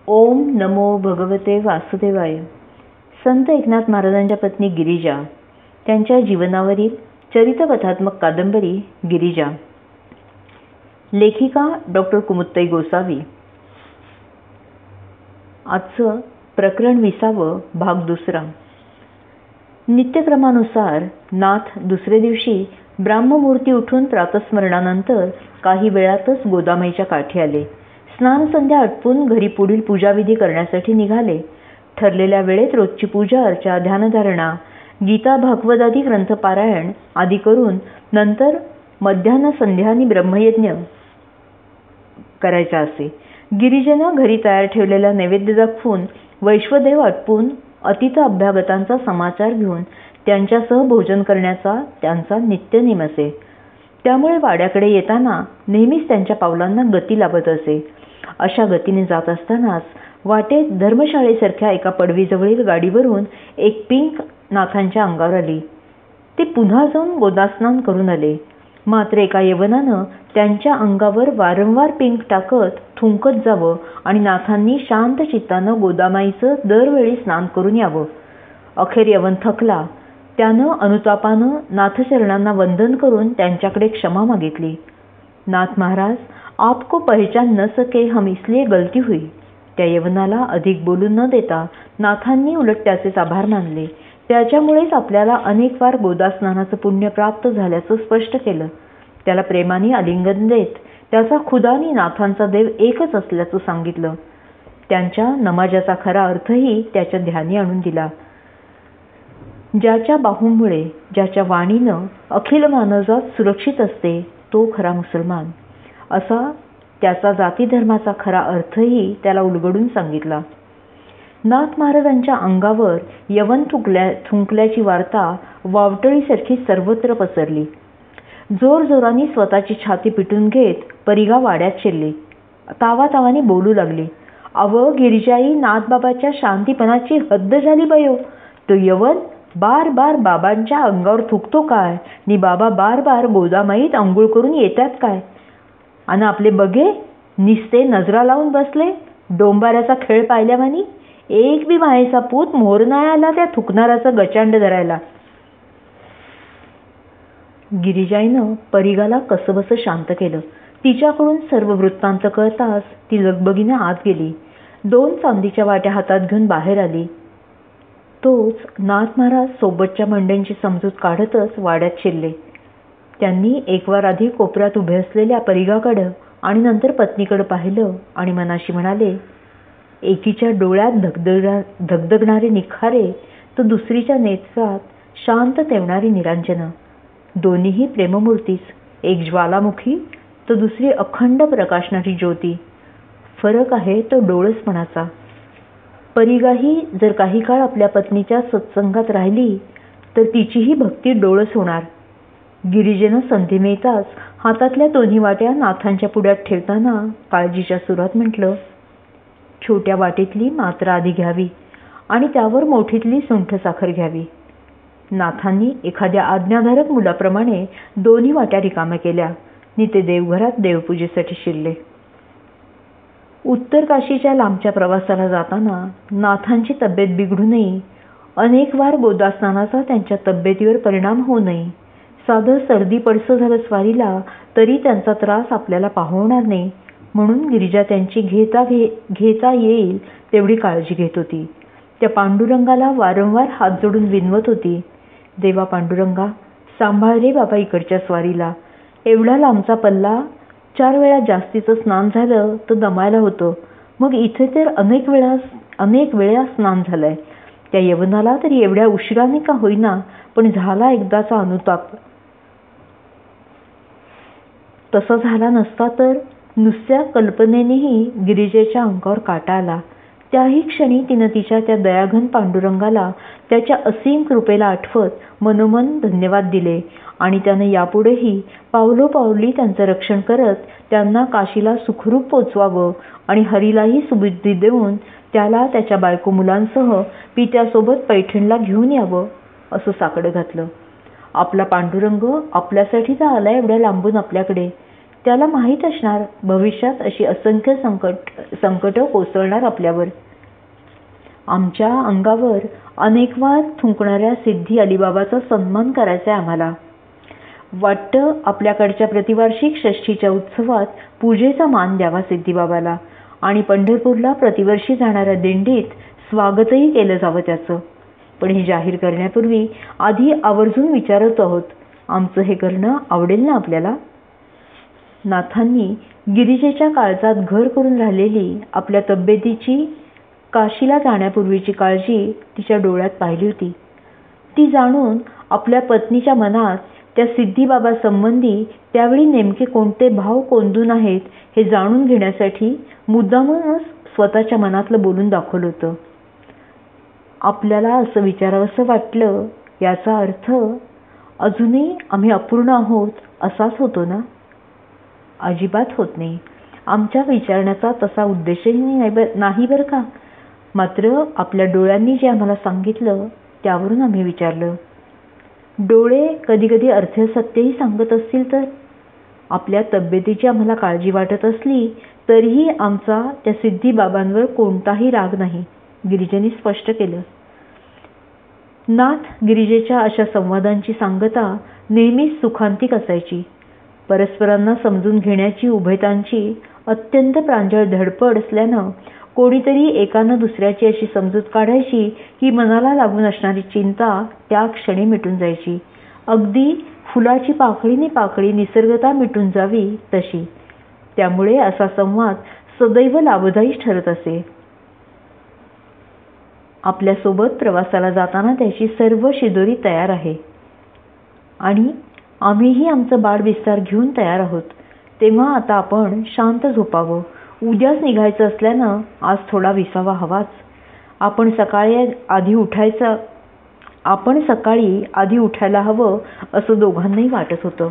ओम नमो भगवते वासुदेवाय. संत एकनाथ महाराजांच्या पत्नी गिरिजा, त्यांच्या जीवनावरील चरित्रकथात्मक कादंबरी गिरिजा. लेखिका डॉक्टर कुमुदताई गोसावी. आजचं प्रकरण 20 भाग 2. नित्यक्रमानुसार नाथ दुसरे दिवशी ब्राह्ममुहूर्ती उठून प्रातस्मरणानंतर काही वेळातच गोदामाईच्या काठी आले. स्नान संध्या आटपून घरी पुढील पूजाविधी करण्यासाठी निघाले. ठरलेल्या वेळेत रोजची पूजा अर्चा, ध्यानधारणा, गीता भागवदादी ग्रंथपारायण आदी करून नंतर मध्यान्ह संध्या आणि ब्रह्मयज्ञ करायचा असे. गिरिजेनं घरी तयार ठेवलेला नैवेद्य दाखवून वैश्वदेव आटपून अतिथ अभ्यागतांचा समाचार घेऊन त्यांच्यासह भोजन करण्याचा त्यांचा नित्यनेम असे. त्यामुळे वाड्याकडे येताना नेहमीच त्यांच्या पावलांना गती लाभत असे. अशा गतीने जात असतानाच वाटेत धर्मशाळेसारख्या एका पडवीजवळील गाडीवरून एक पिंक नाथांच्या अंगावर आली. ते पुन्हा जाऊन गोदास्नान करून आले. मात्र एका यवनानं त्यांच्या अंगावर वारंवार पिंक टाकत थुंकत जावं आणि नाथांनी शांत चित्तानं गोदामाईचं दरवेळी स्नान करून यावं. अखेर यवन थकला. त्यानं अनुतापानं नाथचरणांना वंदन करून त्यांच्याकडे क्षमा मागितली. नाथ महाराज, आपको पहचान न सके हम इसलिए गलती हुई. त्या यवनाला अधिक बोलू न देता नाथांनी उलट त्याचेच आभार मानले. त्याच्यामुळेच आपल्याला अनेक वार गोदास्नानाचं पुण्य प्राप्त झाल्याचं स्पष्ट केलं. त्याला प्रेमाने आलिंगन देत त्याचा खुदा आणि नाथांचा देव एकच असल्याचं सांगितलं. त्यांच्या नमाजाचा खरा अर्थही त्याच्या ध्यानी आणून दिला. ज्याच्या बाहूमुळे, ज्याच्या वाणीनं अखिल मानवजात सुरक्षित असते तो खरा मुसलमान, असा त्याचा जातीधर्माचा खरा अर्थही त्याला उलगडून सांगितला. नाथ महाराजांच्या अंगावर यवन थुंकल्याची वार्ता वावटळीसारखी सर्वत्र पसरली. जोरजोराने स्वतःची छाती पिटून घेत परिगा वाड्यात शिरली. तावातावाने बोलू लागली. अव गिरिजाई, नाथबाबाच्या शांतीपणाची हद्द झाली बयो. तो यवन बार बार बाबांच्या अंगावर थुकतो काय, नि बाबा बार बार गोदामाईत अंघोळ करून येतात काय, आणि आपले बघे निस्ते नजरा लावून बसले. डोंबाऱ्याचा खेळ पाहिल्यावानी एक बी मायेचा पूत मोर नाही आला त्या थुकणाराचा गचांड धरायला. गिरिजाईनं परिगाला कसबस शांत केलं. तिच्याकडून सर्व वृत्तांत कळताच ती लगबगीने आत गेली. 2 चांदीच्या वाट्या हातात घेऊन बाहेर आली. तोच नाथ महाराज सोबतच्या मंडळींची समजूत काढतच वाड्यात शिरले. त्यांनी एक वार आधी कोपऱ्यात उभे असलेल्या परिगाकडं आणि नंतर पत्नीकडं पाहिलं आणि मनाशी म्हणाले, एकीच्या डोळ्यात धगधगणारे निखारे तर दुसरीच्या नेत्रात शांत तेवणारी निरांजनं. दोन्हीही प्रेममूर्तीच. एक ज्वालामुखी तर दुसरी अखंड प्रकाशणारी ज्योती. फरक आहे तो डोळसपणाचा. परिगाही जर काही काळ आपल्या पत्नीच्या सत्संगात राहिली तर तिचीही भक्ती डोळस होणार. गिरिजेनं संधी मिळताच हातातल्या दोन्ही वाट्या नाथांच्या पुढ्यात ठेवताना काळजीच्या सुरात म्हटलं, छोट्या वाटीतली मात्रा आधी घ्यावी आणि त्यावर मोठीतली सुंठ साखर घ्यावी. नाथांनी एखाद्या आज्ञाधारक मुलाप्रमाणे दोन्ही वाट्या रिकाम्या केल्या आणि ते देवघरात देवपूजेसाठी शिरले. उत्तर काशीच्या लांबच्या प्रवासाला जाताना नाथांची तब्येत बिघडू नये, अनेक वार गोदास्नानाचा त्यांच्या तब्येतीवर परिणाम होऊ नये, साधं सर्दी पडसं झालं स्वारीला तरी त्यांचा त्रास आपल्याला पाहवणार नाही, म्हणून गिरिजा त्यांची घेता येईल तेवढी काळजी घेत होती. त्या पांडुरंगाला वारंवार हात जोडून विनवत होती, देवा पांडुरंगा, सांभाळ रे बाबा इकडच्या स्वारीला. एवढा लांबचा पल्ला, 4 वेळा जास्तीचं स्नान झालं तर दमायला होतं, मग इथे तर अनेक वेळा स्नान झालंय. त्या यवनाला तरी एवढ्या उशिराने का होईना पण झाला एकदाचा अनुताप. तसा झाला नसता तर नुसत्या कल्पनेनेही गिरिजेच्या अंगावर काटा आला. त्याही क्षणी तिनं तिच्या त्या दयाघन पांडुरंगाला त्याच्या असीम कृपेला आठवत मनोमन धन्यवाद दिले आणि त्यानं यापुढेही पावलोपावली त्यांचं रक्षण करत त्यांना काशीला सुखरूप पोचवावं आणि हरीलाही सुबुद्धी देऊन त्याला त्याच्या बायको मुलांसह पित्यासोबत पैठणला घेऊन यावं असं साकडं घातलं. आपला पांडुरंग आपल्यासाठी तर आला एवढ्या लांबून आपल्याकडे. त्याला माहीत असणार भविष्यात अशी असंख्य संकट कोसळणार आपल्यावर. आमच्या अंगावर अनेकवार थुंकणाऱ्या सिद्धी अलिबाबाचा सन्मान करायचा आहे आम्हाला. वाटतं आपल्याकडच्या प्रतिवार्षिक षष्ठीच्या उत्सवात पूजेचा मान द्यावा सिद्धिबाबाला आणि पंढरपूरला प्रतिवर्षी जाणाऱ्या दिंडीत स्वागतही केलं जावं त्याचं. पण हे जाहीर करण्यापूर्वी आधी आवर्जून विचारत आहोत, आमचं हे करणं आवडेल ना आपल्याला? नाथांनी गिरिजेच्या काळजात घर करून राहिलेली आपल्या तब्येतीची काशीला जाण्यापूर्वीची काळजी तिच्या डोळ्यात पाहिली होती. ती जाणून आपल्या पत्नीच्या मनात त्या सिद्धिबाबा संबंधी त्यावेळी नेमके कोणते भाव कोंदून आहेत हे जाणून घेण्यासाठी मुद्दामूनच स्वतःच्या मनातलं बोलून दाखवलं होतं. आपल्याला असं विचारावंसं वाटलं याचा अर्थ अजूनही आम्ही अपूर्ण आहोत असाच होतो ना? अजिबात होत नाही. आमच्या विचारण्याचा तसा उद्देशही नाही बरं का. मात्र आपल्या डोळ्यांनी जे आम्हाला सांगितलं त्यावरून आम्ही विचारलं. डोळे कधी कधी अर्थसत्यही सांगत असतील तर? आपल्या तब्येतीची आम्हाला काळजी वाटत असली तरीही आमचा त्या सिद्धिबाबांवर कोणताही राग नाही, गिरिजेने स्पष्ट केलं. नाथ गिरिजेच्या अशा संवादांची सांगता नेहमीच सुखांतिक असायची. परस्परांना समजून घेण्याची उभयतांची अत्यंत प्रांजळ धडपड असल्यानं कोणीतरी एकानं दुसऱ्याची अशी समजूत काढायची की मनाला लागून असणारी चिंता त्या क्षणी मिटून जायची. अगदी फुलाची पाकळीने पाकळी निसर्गता मिटून जावी तशी. त्यामुळे असा संवाद सदैव लाभदायी ठरत असे. आपल्यासोबत प्रवासाला जाताना त्याची सर्व शिदोरी तयार आहे आणि आम्हीही आमचं बाळ विस्तार घेऊन तयार आहोत. तेव्हा आता आपण शांत झोपावं. उद्याच निघायचं असल्यानं आज थोडा विसावा हवाच. आपण सकाळी आधी उठायला हवं असं दोघांनाही वाटत होतं.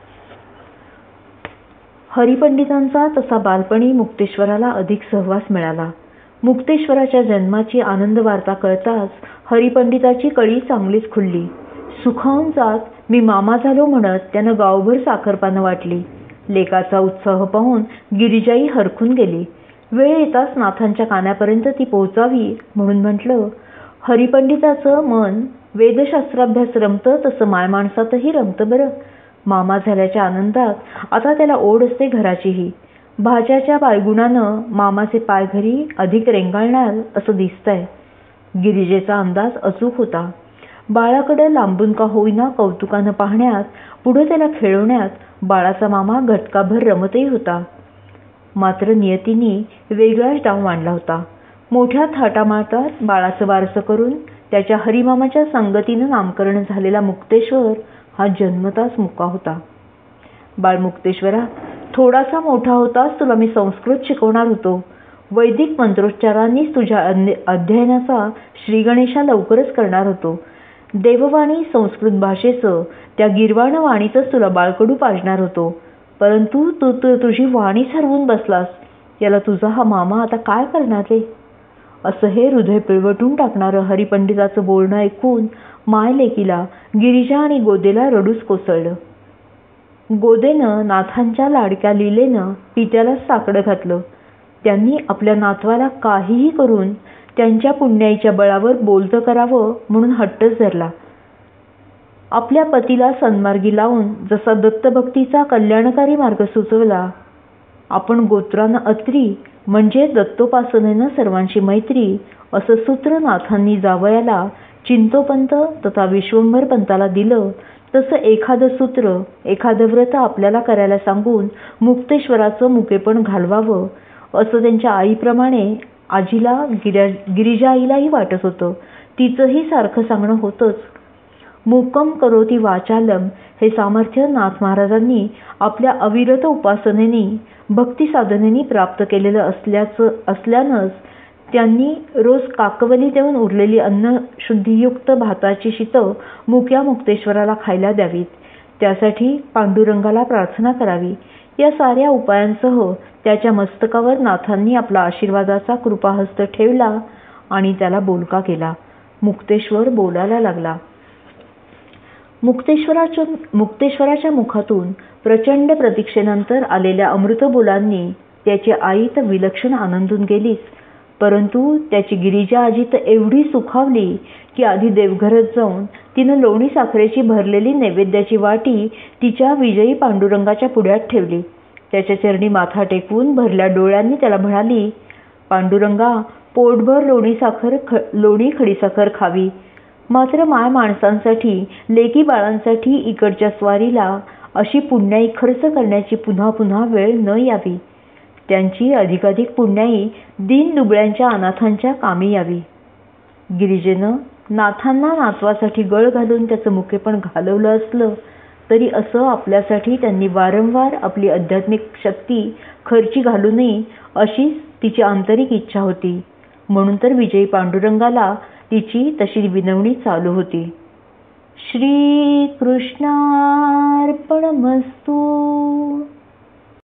हरिपंडितांचा तसा बालपणी मुक्तेश्वराला अधिक सहवास मिळाला. मुक्तेश्वराच्या जन्माची आनंद वार्ता कळताच हरिपंडिताची कळी चांगलीच खुलली. सुखावून जात मी मामा झालो म्हणत त्यानं गावभर साखरपानं वाटली. लेकाचा उत्साह पाहून गिरिजाई हरखून गेली. वेळ येताच नाथांच्या कानापर्यंत ती पोहोचावी म्हणून म्हटलं, हरिपंडिताचं मन वेदशास्त्राभ्यास रमतं तसं मायमाणसातही रमतं बरं. मामा झाल्याच्या आनंदात आता त्याला ओढ असते घराचीही. भाच्याच्या बाळगुणानं मामाचे पाय घरी अधिक रेंगाळणार असं दिसतंय. गिरिजेचा अंदाज अचूक होता. बाळाकडे लांबून का होईना कौतुकानं पाहण्यात, पुढे त्याला खेळवण्यात बाळाचा मामा घटकाभर रमतही होता. मात्र नियतीने वेगळाच डाव मांडला होता. मोठ्या थाटामाटात बाळाचं वारसं करून त्याच्या हरिमामाच्या संगतीनं नामकरण झालेला मुक्तेश्वर हा जन्मताच मुका होता. बाळ मुक्तेश्वरा, थोडासा मोठा होताच तुला मी संस्कृत शिकवणार होतो. वैदिक मंत्रोच्चारांनीच तुझ्या अध्ययनाचा श्रीगणेशा लवकरच करणार होतो. देववाणी संस्कृत भाषेचं त्या गिरवाण वाणीतच तुला बाळकडू पाजणार होतो. परंतु तू तुझी वाणीच हरवून बसलास. याला तुझा हा मामा आता काय करणार रे? असं हे हृदय पिळवटून टाकणारं हरिपंडिताचं बोलणं ऐकून माय लेकीला, गिरिजा आणि गोदेला रडूच कोसळलं. गोदेनं नाथांच्या लाडक्या लीलेनं पित्यालाच साकडं घातलं. त्यांनी आपल्या नातवाला काहीही करून त्यांच्या पुण्याईच्या बळावर बोलतं करावं म्हणून हट्टच धरला. आपल्या पतीला सन्मार्गी लावून जसा दत्तभक्तीचा कल्याणकारी मार्ग सुचवला, आपण गोत्रानं अत्री म्हणजे दत्तोपासनेनं सर्वांची मैत्री असं सूत्र नाथांनी जावयाला, चिंतोपंत तथा विश्वंभर पंताला दिलं तसं एखादं सूत्र, एखादं व्रत आपल्याला करायला सांगून मुक्तेश्वराचं मुकेपण घालवावं असं त्यांच्या आईप्रमाणे आजीला, गिरिजा आईलाही वाटत होतं. तिचंही सारखं सांगणं होतंच. मूकं करोति वाचालम हे सामर्थ्य नाथ महाराजांनी आपल्या अविरत उपासनेनी, भक्ती साधनेनी प्राप्त केलेलं असल्यानंच त्यांनी रोज काकवली देऊन उरलेली अन्नशुद्धीयुक्त भाताची शीतं मुक्या मुक्तेश्वराला खायला द्यावीत. त्यासाठी पांडुरंगाला प्रार्थना करावी. या साऱ्या उपायांसह त्याच्या मस्तकावर नाथांनी आपला आशीर्वादाचा कृपाहस्त ठेवला आणि त्याला बोलका केला. मुक्तेश्वर बोलायला लागला. मुक्तेश्वराच्या मुखातून प्रचंड प्रतीक्षेनंतर आलेल्या अमृतबोलांनी त्याची आई तर विलक्षण आनंदून गेलीच, परंतु त्याची गिरिजा आजी तर एवढी सुखावली की आधी देवघरात जाऊन तिनं लोणी साखरेची भरलेली नैवेद्याची वाटी तिच्या विजयी पांडुरंगाच्या पुढ्यात ठेवली. त्याच्या चरणी माथा टेकवून भरल्या डोळ्यांनी त्याला म्हणाली, पांडुरंगा, पोटभर लोणी खडीसाखर खावी, मात्र माय माणसांसाठी, लेकी बाळांसाठी इकडच्या स्वारीला अशी पुण्याई खर्च करण्याची पुन्हा पुन्हा वेळ न यावी. त्यांची अधिकाधिक पुण्याई दीनदुबळ्यांच्या अनाथांच्या कामी यावी. गिरिजेनं नाथांना नातवासाठी गळ घालून त्याचं मुकेपण घालवलं असलं तरी असं आपल्यासाठी त्यांनी वारंवार आपली आध्यात्मिक शक्ती खर्ची घालू नये अशीच तिची आंतरिक इच्छा होती. म्हणून तर विजयी पांडुरंगाला तिची तशी विनवणी चालू होती. श्री कृष्णार्पणमस्तू.